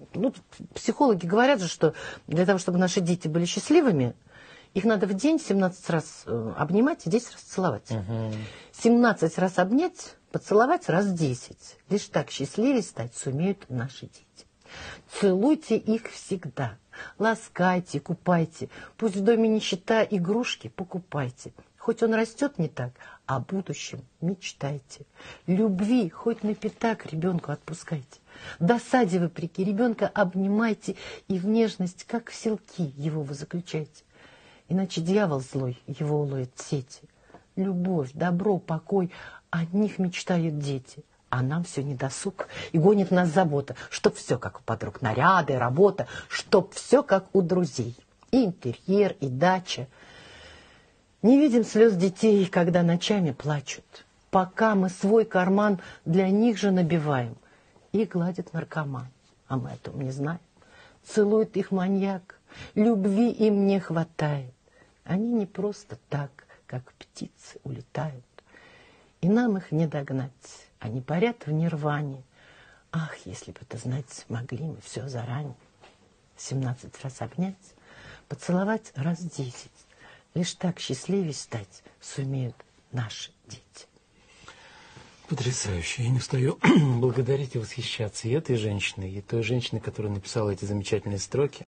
ну, психологи говорят же, что для того, чтобы наши дети были счастливыми, их надо в день 17 раз обнимать и 10 раз целовать. 17 раз обнять, поцеловать раз 10. Лишь так счастливее стать сумеют наши дети. Целуйте их всегда. Ласкайте, купайте. Пусть в доме нищета, игрушки покупайте. Хоть он растет не так, о будущем мечтайте. Любви хоть на пятак ребенку отпускайте. Досаде вопреки ребенка обнимайте и в нежность, как в селки, его вы заключайте. Иначе дьявол злой его уловит в сети. Любовь, добро, покой, о них мечтают дети. А нам все недосуг, и гонит нас забота, чтоб все как у подруг, наряды, работа, чтоб все как у друзей. И интерьер, и дача. Не видим слез детей, когда ночами плачут. Пока мы свой карман для них же набиваем. И гладит наркоман, а мы этого не знаем. Целует их маньяк, любви им не хватает. Они не просто так, как птицы, улетают. И нам их не догнать. Они парят в нирване. Ах, если бы это знать могли мы все заранее. 17 раз обнять, поцеловать раз 10. Лишь так счастливее стать сумеют наши дети. Потрясающе. Я не устаю благодарить и восхищаться и этой женщиной, и той женщиной, которая написала эти замечательные строки.